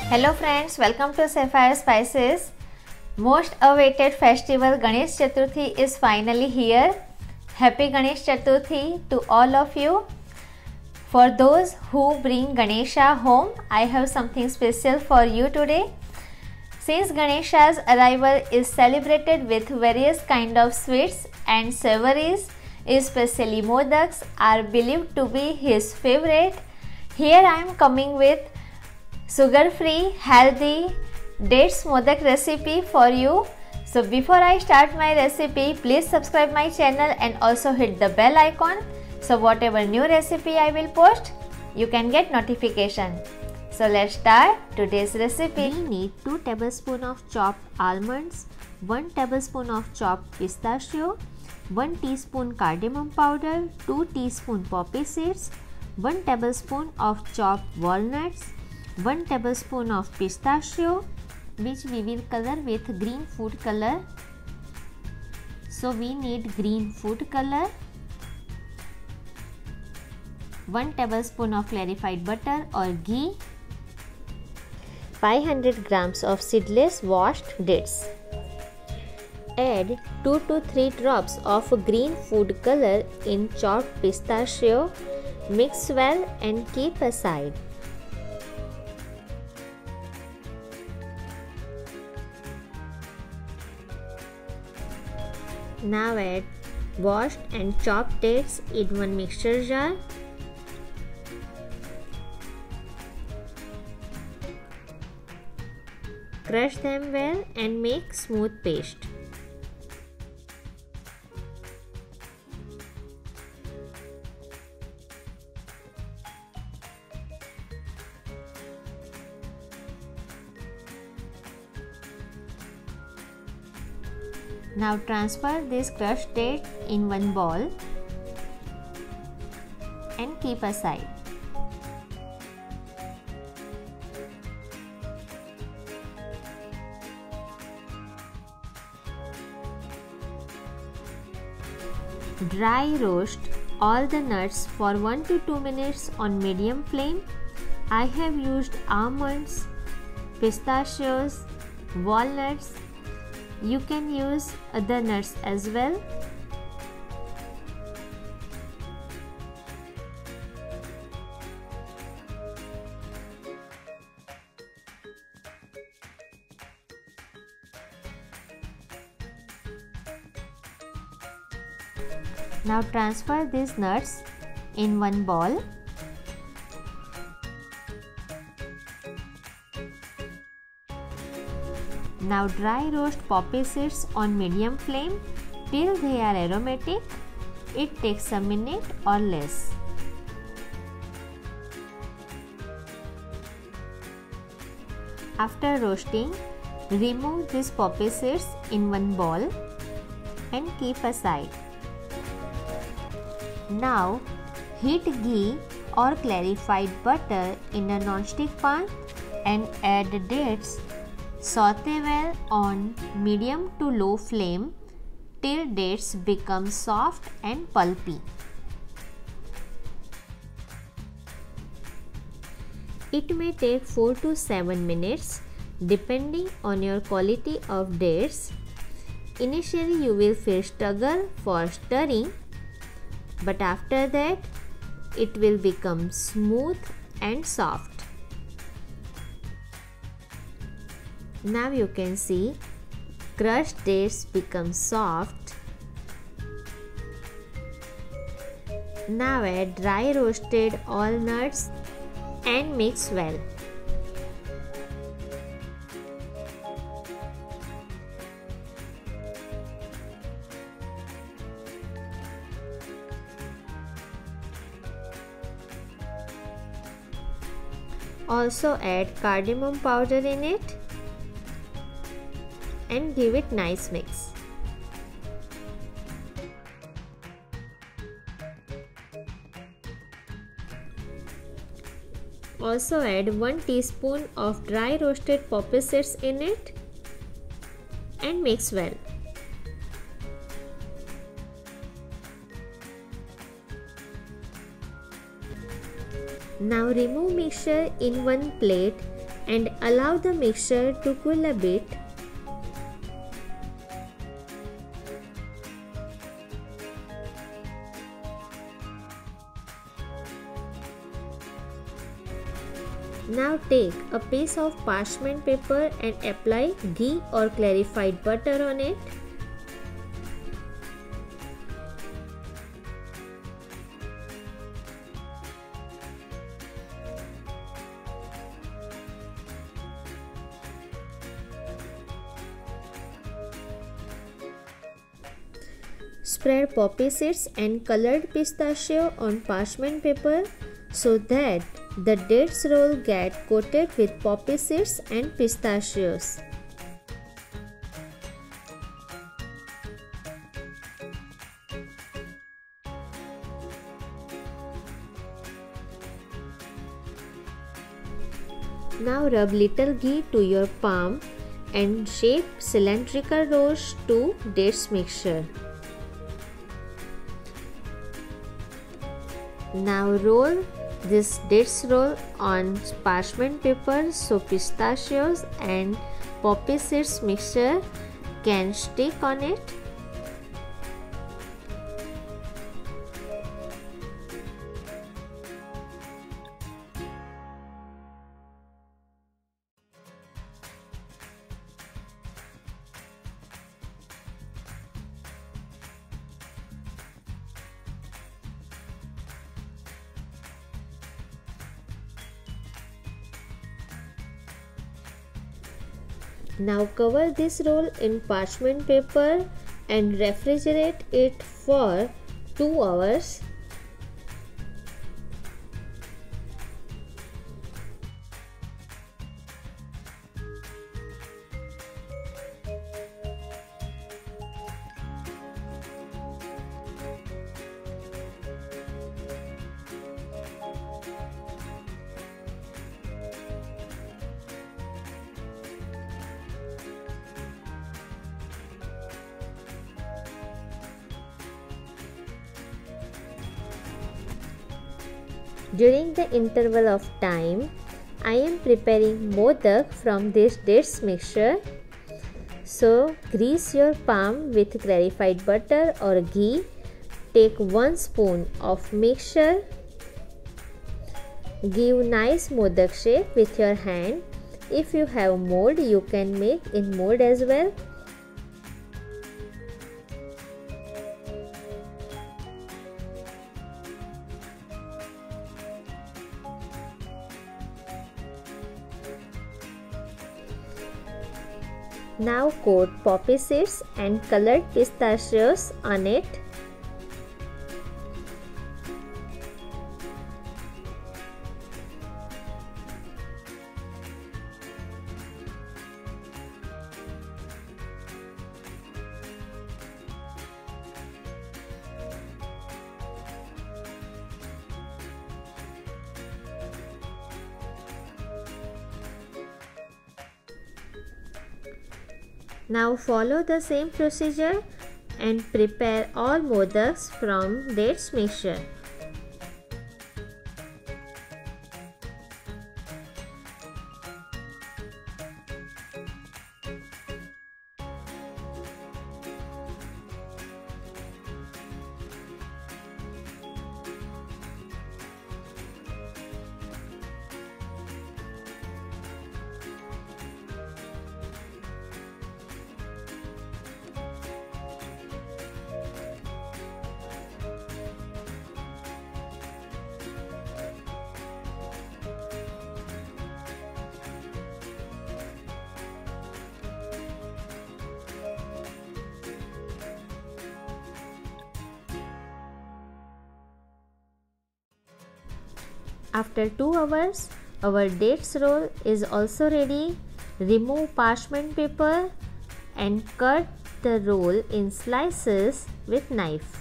Hello friends, welcome to Sapphire Spices. Most awaited festival Ganesh Chaturthi is finally here. Happy Ganesh Chaturthi to all of you. For those who bring Ganesha home, I have something special for you today. Since Ganesha's arrival is celebrated with various kind of sweets and savories, especially modaks are believed to be his favorite. Here I am coming with sugar-free, healthy dates modak recipe for you. So before I start my recipe, please subscribe my channel and also hit the bell icon. So whatever new recipe I will post, you can get notification. So let's start today's recipe. We need 2 tablespoons of chopped almonds, 1 tablespoon of chopped pistachio, 1 teaspoon cardamom powder, 2 teaspoon poppy seeds, 1 tablespoon of chopped walnuts, 1 tablespoon of pistachio, which we will color with green food color. So we need green food color, 1 tablespoon of clarified butter or ghee, 500 grams of seedless washed dates. Add 2 to 3 drops of green food color in chopped pistachio. Mix well and keep aside. Now add washed and chopped dates in one mixture jar. Crush them well and make smooth paste. Now transfer this crushed date in one bowl and keep aside. Dry roast all the nuts for 1 to 2 minutes on medium flame. I have used almonds, pistachios, walnuts. You can use other nuts as well. Now transfer these nuts in one bowl. Now dry roast poppy seeds on medium flame till they are aromatic. It takes a minute or less. After roasting, remove these poppy seeds in one bowl and keep aside. Now heat ghee or clarified butter in a non-stick pan and add dates. Saute well on medium to low flame till dates become soft and pulpy. It may take 4 to 7 minutes depending on your quality of dates. Initially you will feel struggle for stirring, but after that it will become smooth and soft. Now you can see crushed dates become soft. Now add dry roasted walnuts and mix well. Also add cardamom powder in it and give it nice mix. Also add 1 teaspoon of dry roasted poppy seeds in it and mix well. Now remove mixture in one plate and allow the mixture to cool a bit. Now take a piece of parchment paper and apply ghee or clarified butter on it. Spread poppy seeds and colored pistachio on parchment paper so that the dates roll get coated with poppy seeds and pistachios. Now rub little ghee to your palm and shape cylindrical rolls to dates mixture. Now roll this dates roll on parchment paper so pistachios and poppy seeds mixture can stick on it. Now cover this roll in parchment paper and refrigerate it for 2 hours. During the interval of time, I am preparing modak from this dates mixture. So grease your palm with clarified butter or ghee. Take 1 spoon of mixture. Give nice modak shape with your hand. If you have mold, you can make in mold as well. Now coat poppy seeds and colored pistachios on it. Now follow the same procedure and prepare all modaks from dates mixture. After 2 hours, our dates roll is also ready. Remove parchment paper and cut the roll in slices with knife.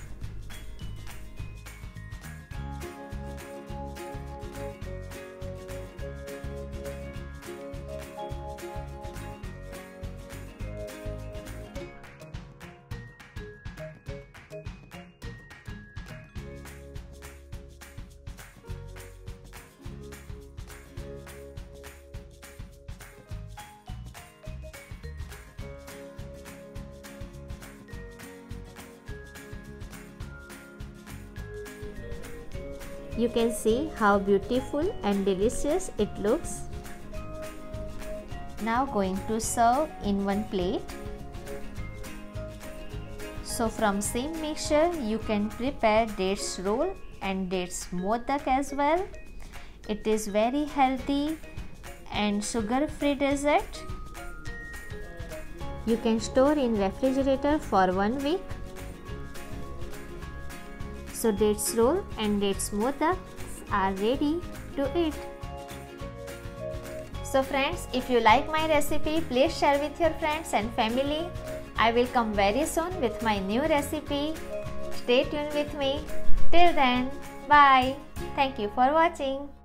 You can see how beautiful and delicious it looks. Now going to serve in one plate. So from same mixture you can prepare dates roll and dates modak as well. It is very healthy and sugar free dessert. You can store in refrigerator for 1 week. So dates roll and dates modak are ready to eat. So friends, if you like my recipe, please share with your friends and family. I will come very soon with my new recipe. Stay tuned with me. Till then, bye. Thank you for watching.